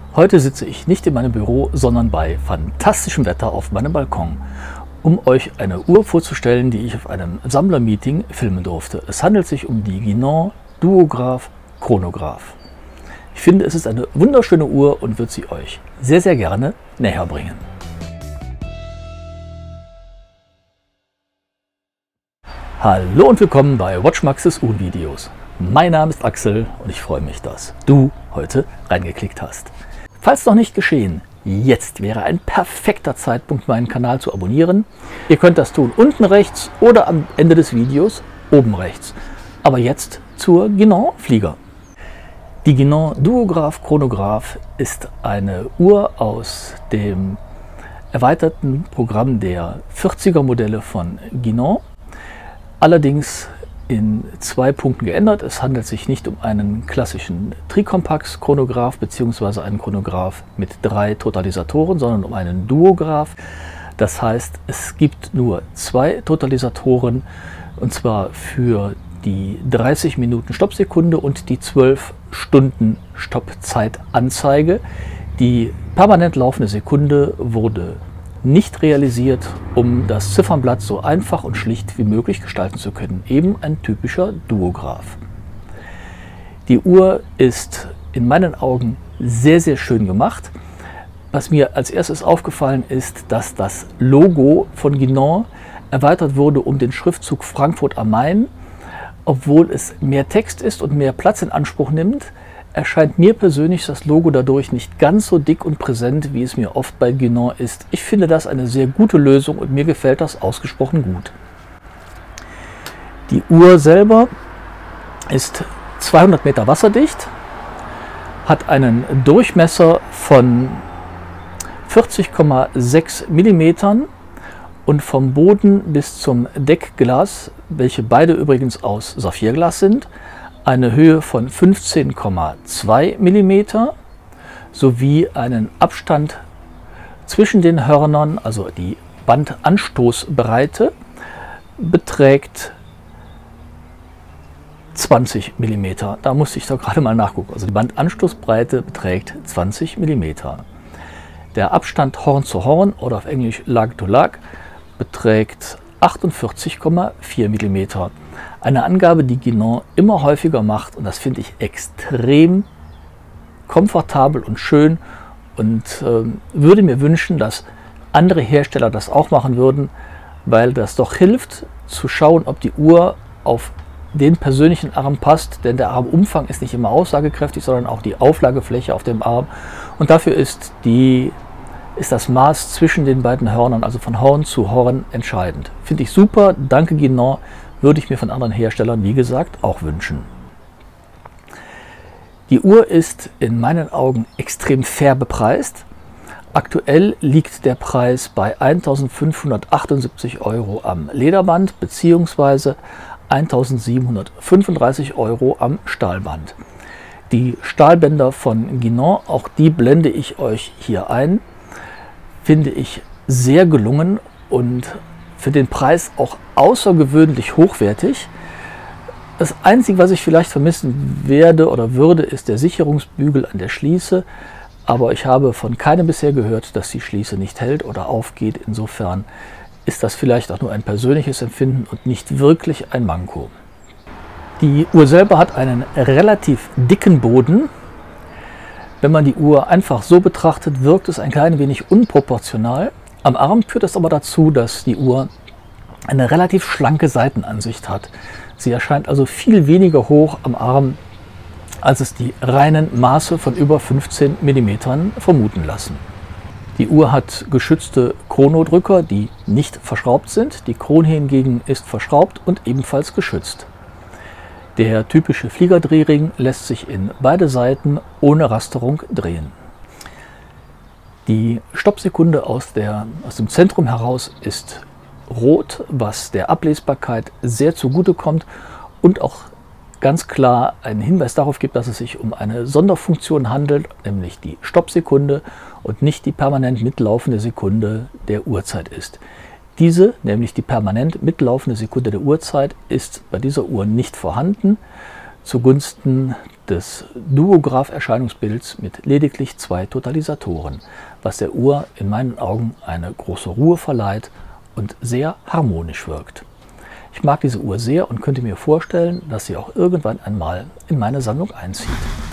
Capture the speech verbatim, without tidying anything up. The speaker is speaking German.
Heute sitze ich nicht in meinem Büro, sondern bei fantastischem Wetter auf meinem Balkon, um euch eine Uhr vorzustellen, die ich auf einem Sammlermeeting filmen durfte. Es handelt sich um die Guinan Duograph Chronograph. Ich finde, es ist eine wunderschöne Uhr und würde sie euch sehr, sehr gerne näher bringen. Hallo und willkommen bei WatchMax's Uhrenvideos. Mein Name ist Axel und ich freue mich, dass du heute reingeklickt hast. Falls noch nicht geschehen, jetzt wäre ein perfekter Zeitpunkt, meinen Kanal zu abonnieren. Ihr könnt das tun unten rechts oder am Ende des Videos oben rechts. Aber jetzt zur Guinan Flieger. Die Guinan Duograph Chronograph ist eine Uhr aus dem erweiterten Programm der vierziger Modelle von Guinan. Allerdings in zwei Punkten geändert. Es handelt sich nicht um einen klassischen Tricompax-Chronograph bzw. einen Chronograph mit drei Totalisatoren, sondern um einen Duograph. Das heißt, es gibt nur zwei Totalisatoren, und zwar für die dreißig Minuten Stoppsekunde und die zwölf Stunden Stoppzeitanzeige. Die permanent laufende Sekunde wurde nicht realisiert, um das Ziffernblatt so einfach und schlicht wie möglich gestalten zu können. Eben ein typischer Duograph. Die Uhr ist in meinen Augen sehr, sehr schön gemacht. Was mir als erstes aufgefallen ist, dass das Logo von Guinan erweitert wurde um den Schriftzug Frankfurt am Main. Obwohl es mehr Text ist und mehr Platz in Anspruch nimmt, erscheint mir persönlich das Logo dadurch nicht ganz so dick und präsent, wie es mir oft bei Guinan ist. Ich finde das eine sehr gute Lösung und mir gefällt das ausgesprochen gut. Die Uhr selber ist zweihundert Meter wasserdicht, hat einen Durchmesser von vierzig Komma sechs Millimeter und vom Boden bis zum Deckglas, welche beide übrigens aus Saphirglas sind, eine Höhe von fünfzehn Komma zwei Millimeter sowie einen Abstand zwischen den Hörnern, also die Bandanstoßbreite, beträgt zwanzig Millimeter. Da musste ich doch gerade mal nachgucken. Also die Bandanstoßbreite beträgt zwanzig Millimeter. Der Abstand Horn zu Horn oder auf Englisch Lag to Lag beträgt achtundvierzig Komma vier Millimeter. Eine Angabe, die Guinan immer häufiger macht, und das finde ich extrem komfortabel und schön und äh, würde mir wünschen, dass andere Hersteller das auch machen würden, weil das doch hilft zu schauen, ob die Uhr auf den persönlichen Arm passt, denn der Armumfang ist nicht immer aussagekräftig, sondern auch die Auflagefläche auf dem Arm, und dafür ist die ist das Maß zwischen den beiden Hörnern, also von Horn zu Horn, entscheidend. Finde ich super, danke Guinan, würde ich mir von anderen Herstellern, wie gesagt, auch wünschen. Die Uhr ist in meinen Augen extrem fair bepreist. Aktuell liegt der Preis bei eintausendfünfhundertachtundsiebzig Euro am Lederband bzw. eintausendsiebenhundertfünfunddreißig Euro am Stahlband. Die Stahlbänder von Guinan, auch die blende ich euch hier ein, finde ich sehr gelungen und für den Preis auch außergewöhnlich hochwertig. Das Einzige, was ich vielleicht vermissen werde oder würde, ist der Sicherungsbügel an der Schließe. Aber ich habe von keinem bisher gehört, dass die Schließe nicht hält oder aufgeht. Insofern ist das vielleicht auch nur ein persönliches Empfinden und nicht wirklich ein Manko. Die Uhr selber hat einen relativ dicken Boden. Wenn man die Uhr einfach so betrachtet, wirkt es ein klein wenig unproportional. Am Arm führt es aber dazu, dass die Uhr eine relativ schlanke Seitenansicht hat. Sie erscheint also viel weniger hoch am Arm, als es die reinen Maße von über fünfzehn Millimeter vermuten lassen. Die Uhr hat geschützte Chronodrücker, die nicht verschraubt sind. Die Krone hingegen ist verschraubt und ebenfalls geschützt. Der typische Fliegerdrehring lässt sich in beide Seiten ohne Rasterung drehen. Die Stoppsekunde aus, der, aus dem Zentrum heraus ist rot, was der Ablesbarkeit sehr zugute kommt und auch ganz klar einen Hinweis darauf gibt, dass es sich um eine Sonderfunktion handelt, nämlich die Stoppsekunde und nicht die permanent mitlaufende Sekunde der Uhrzeit ist. Diese, nämlich die permanent mitlaufende Sekunde der Uhrzeit, ist bei dieser Uhr nicht vorhanden. zugunsten des Duograph-Erscheinungsbilds mit lediglich zwei Totalisatoren, was der Uhr in meinen Augen eine große Ruhe verleiht und sehr harmonisch wirkt. Ich mag diese Uhr sehr und könnte mir vorstellen, dass sie auch irgendwann einmal in meine Sammlung einzieht.